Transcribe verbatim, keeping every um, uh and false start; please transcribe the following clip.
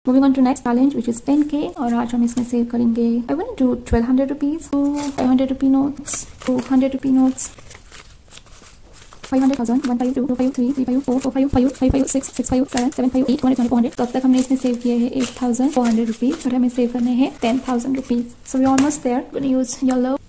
Moving on to next challenge which is ten K, और आज हम इसमें सेव करेंगे I want to do twelve hundred rupees, two five hundred rupee notes, two hundred rupee notes, five hundred thousand, one five two, two five three, three five four, four five five, five five six, six five seven, seven five eight, one hundred four hundred. तो अब तक हमने इसमें save किए हैं eight thousand four hundred rupees और हमें save करने हैं ten thousand rupees. So we almost there. Gonna use yellow